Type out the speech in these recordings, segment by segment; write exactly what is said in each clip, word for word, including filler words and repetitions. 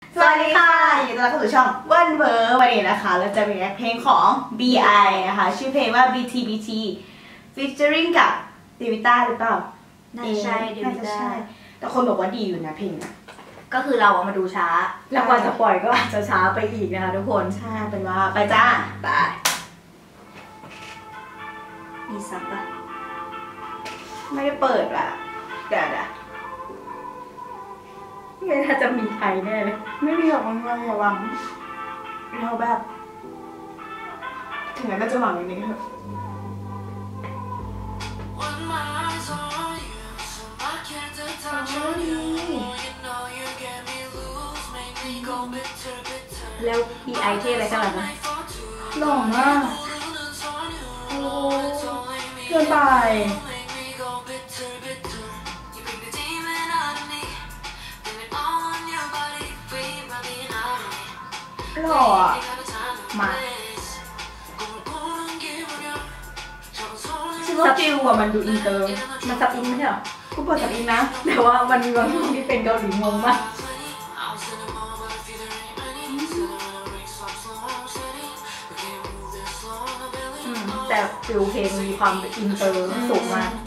สวัสดีค่ะยินดีต้อนรับเข้าสู่ช่องเวิร์นเวอร์วันนี้นะคะเราจะมีเพลงของ บี ไอ นะคะชื่อเพลงว่า บี ที บี ที featuring กับเดวิต้าหรือเปล่าน่าจะใช่เดวิต้าแต่คนบอกว่าดีอยู่นะเพลงนะก็คือเราเอามาดูช้าแล้วกว่าจะปล่อยก็อาจจะช้าไปอีกนะคะทุกคนใช่เป็นว่าไปจ้าไปมีซับปะไม่ได้เปิดละเดี๋ยวเดี๋ยวไม่น่าจะมีไทยแน่เลยไม่มีหรอกมันระวังเราแบบถึงแม้มันจะหวังอย่างนี้เถอะแล้ว บี ไอ เท่อะไรกันล่ะนะหล่อมากโอ้เกินไปหล่ออ่ะมาฉันว่าฟิลอะมันดูอินเตอร์มันซับอินไม่ใช่หรอกูเปิดซับอินนะแต่ว่ามันมีบางช่วงที่เป็นเกาหลีงงมากแต่ฟิลเพลงมีความอินเตอร์สูงมาก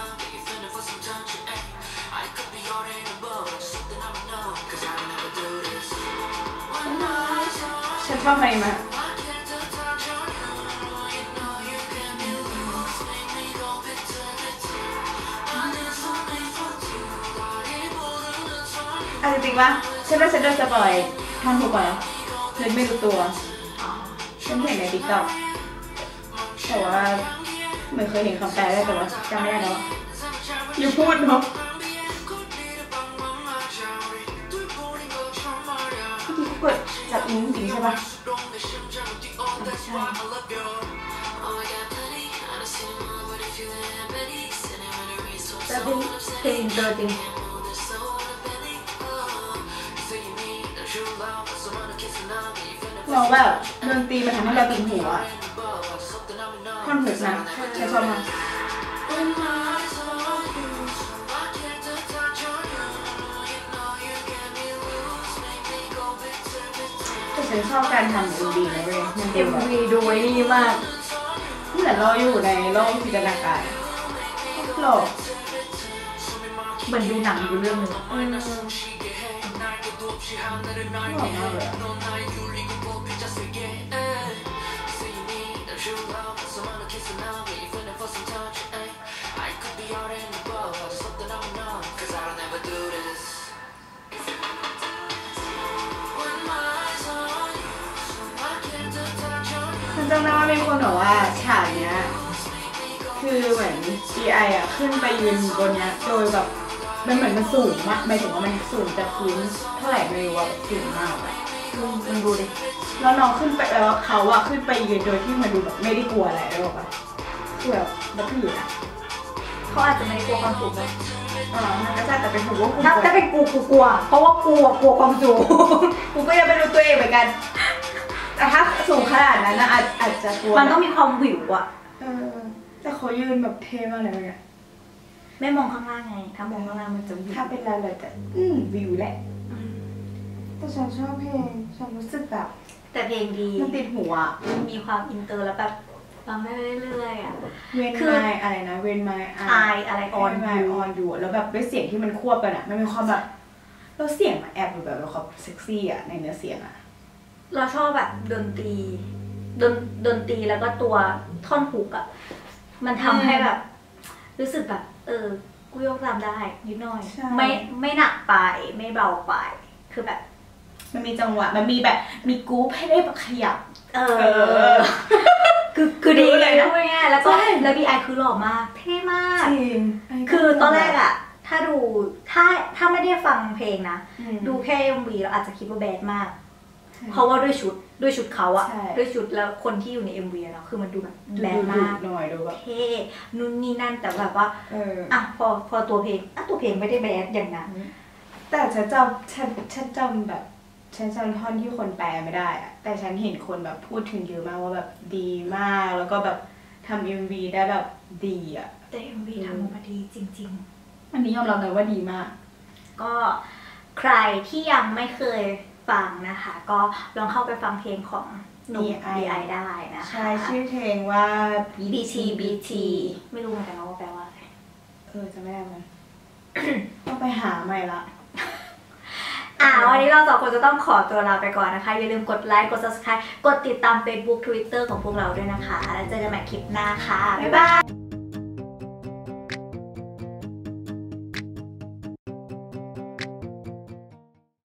ฉันชอบเพลงมากอ่ะจริงๆปะฉันว่าฉันโดนสปอยท่อนถูกปะเลยไม่รู้ตัวฉันเห็นในติ๊กต็อกแต่ว่าเหมือนเคยเห็นคำแปลได้แต่ว่าจำไม่ได้แล้วอย่าพูดเนาะที่เขาเปิดจากอินจริงใช่ปะใช่แต่เป็นเพลงเดิมจริงเราแบบดนตรีมันทำให้เราติดหัวท่อนหนึ่งนะใช่ชอบมากแต่ฉันชอบการทำเอ็มวีนะเว้ยมันเอ็มวีดูไว้นี่มากเหมือนเราอยู่ในโลกจินตนาการหรอเหมือนดูหนังดูเรื่องนึงหล่อมากเลยฉันจำได้ว่ามีคนบอกว่าฉากเนี้ยคือเหมือน บี ไอ อ่ะขึ้นไปยืนบนเนี้ยโดยแบบมันเหมือนมันสูงมากหมายถึงว่ามันสูงจากพื้นเท่าไหร่ไม่รู้ว่าสูงมากอะมันดูดิแล้วน้องขึ้นไปแล้วเขาอะขึ้นไปยืนโดยที่มันดูแบบไม่ได้กลัวอะไรหรอกอะคือแบบแบบถืออะเขาอาจจะไม่กลัวความสูงเลยอ๋อมันก็ใช่แต่เป็นผมว่ากูถ้าเป็นกูกูกลัวเพราะว่ากูกลัวความสูงกูก็ยังไม่รู้ตัวเองเหมือนกันแต่ถ้าสูงขนาดนั้นนะอาจอาจจะกลัวมันต้องมีความวิวอะเออแต่เขายืนแบบเท่มากเลยเนี่ยไม่มองข้างล่างไงถ้ามองข้างล่างมันจะถ้าเป็นเราเลยแต่อืมวิวแหละแต่ฉันชอบเพลงฉันรู้สึกแบบแต่เพลงดีมันติดหัวมันมีความอินเตอร์แล้วแบบฟังได้เรื่อยๆอ่ะเวนไมอะไรนะเวนไมไออะไรออนไมออนอยู่แล้วแบบด้วยเสียงที่มันควบกันอ่ะมันมีความแบบเราเสียงแอบดูแบบความเซ็กซี่อ่ะในเนื้อเสียงอ่ะเราชอบแบบดนตรีดนดนตรีแล้วก็ตัวท่อนฮุกอ่ะมันทำให้แบบรู้สึกแบบเออกูยกตามได้นิดหน่อยไม่ไม่หนักไปไม่เบาไปคือแบบมันมีจังหวะมันมีแบบมีกู๊ปให้ได้แบบขยับเออคือคือดีเลยนะง่ายแล้วก็แล้ว บี ไอ คือหล่อมากเท่มากจริงคือตอนแรกอะถ้าดูถ้าถ้าไม่ได้ฟังเพลงนะดูแค่ เอ็ม วี เราอาจจะคิดว่าแบดมากเพราะว่าด้วยชุดด้วยชุดเขาอะด้วยชุดแล้วคนที่อยู่ใน เอ็ม วี เนาะคือมันดูแบบแบดมากหน่อยดูแบบเท่นู่นนี่นั่นแต่แบบว่าอ่ะพอพอตัวเพลงอ่ะตัวเพลงไม่ได้แบดอย่างนั้นแต่ฉันจำฉันฉันจำแบบฉันจำท่อนที่คนแปลไม่ได้อะแต่ฉันเห็นคนแบบพูดถึงเยอะมากว่าแบบดีมากแล้วก็แบบทำ เอ็ม วี ได้แบบดีอะแต่ เอ็ม วี ทำออกมาดีจริงๆอันนี้ยอมรับเลยว่าดีมากก็ใครที่ยังไม่เคยฟังนะคะ ก็ลองเข้าไปฟังเพลงของหนุ่ม ดี ไอ ได้นะคะใช่ชื่อเพลงว่าบี ที บี ที ไม่รู้เหมือนกันว่าแปลว่าอะไรเออจะไม่ได้มัน ต้องไปหาใหม่ละอ่าวันนี้เราสองคนจะต้องขอตัวลาไปก่อนนะคะอย่าลืมกดไลค์กด ซับสไครบ์ กดติดตาม เฟซบุ๊ก ทวิตเตอร์ ของพวกเราด้วยนะคะแล้วเจอกันใหม่คลิปหน้าค่ะบ๊ายบาย